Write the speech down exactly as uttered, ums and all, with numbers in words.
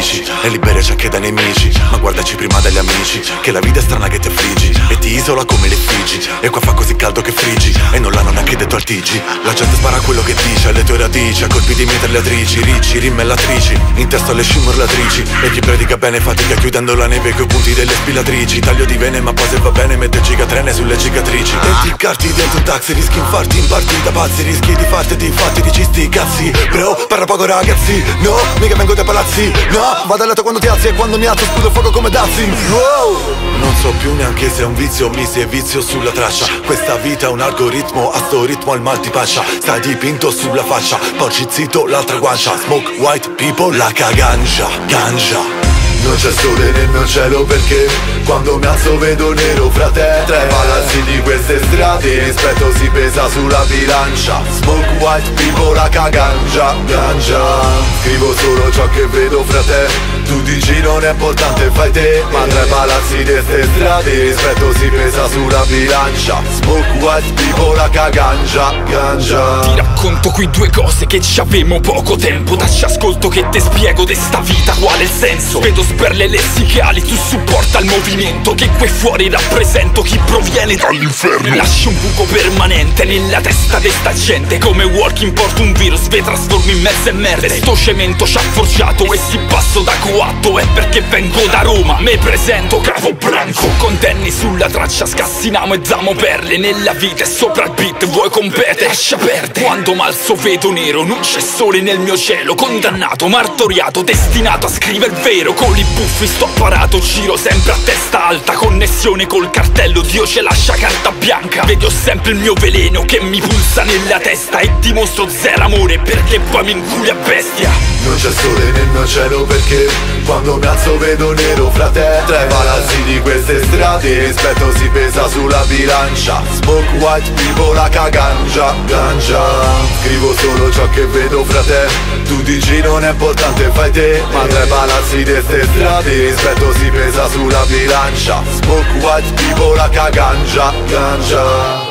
dici, e Liberia c'è che da nemici. Ma guardaci prima dagli amici, che la vita è strana che ti affliggi e ti isola come le Figi. E qua fa così caldo che friggi, e non l'hanno neanche detto al T G. La gente spara quello che dice alle tue radici, a colpi di mitragliatrici, ricci, rimmellatrici, in testa alle scimorlatrici. E chi predica bene fatica chiudendo la neve coi punti delle spilatrici. Taglio di vene ma poi se va bene mette gigatrene sulle cicatrici. E ti incarti dentro un taxi, rischi infarti in partita pazzi, rischi di farti di infatti dici sti cazzi. Bro, parla poco ragazzi, no, mica vengo dai palazzi. No, vado a letto quando ti alzi e quando mi alzo sputo fuoco come Dazzi. Wow. Non so più neanche se è un vizio, mi si è vizio sulla traccia. Questa vita è un algoritmo, a sto ritmo al mal ti paccia. Stai dipinto sulla faccia, poggi zitto l'altra guancia. Smoke white people like a ganja, ganja. Non c'è sole nel cielo perché quando mi alzo vedo nero, frate. Tre palazzi di queste strade, il rispetto si pesa sulla bilancia. Smoke white people like a ganja, ganja. Scrivo solo ciò che vedo, frate. Tu dici non è importante, fai te. Ma tre palazzi di queste strade, il rispetto si pesa sulla bilancia. Smoke white people like a ganja, ganja. Ti racconto qui due cose che ci avemo poco tempo. Dacci ascolto che te spiego de sta vita qual è il senso. Vedo sperle lessicali, tu supporta il movimento che qui fuori rappresento chi proviene dall'inferno. Lasci un buco permanente nella testa di sta gente. Come walking porto un virus, ve trasformi in mezzo e merda. Sto cemento ci ha forgiato e si passo da coatto. È perché vengo da Roma, me presento capo branco. Con tenni sulla traccia scassiniamo e damo perle. Nella vita e sopra il beat vuoi competere, lascia perdere. Quando malzo vedo nero, non c'è sole nel mio cielo. Condannato, martoriato, destinato a scrivere il vero. Con i buffi sto parato, giro sempre a testa alta. Connessione col cartello, Dio ce lascia carta bianca. Vedo sempre il mio veleno che mi pulsa nella testa. E dimostro zero amore perché poi mi inculi a bestia. Non c'è sole nel mio cielo perché quando mi alzo vedo nero, frate. Tre palazzi di queste strade, il rispetto si pesa sulla bilancia. Smoke white people like a ganja, ganja. Scrivo solo ciò che vedo, frate. Tu dici non è importante, fai te. Ma tre palazzi di queste strade, il rispetto si pesa sulla bilancia. Smoke white people like a ganja, ganja.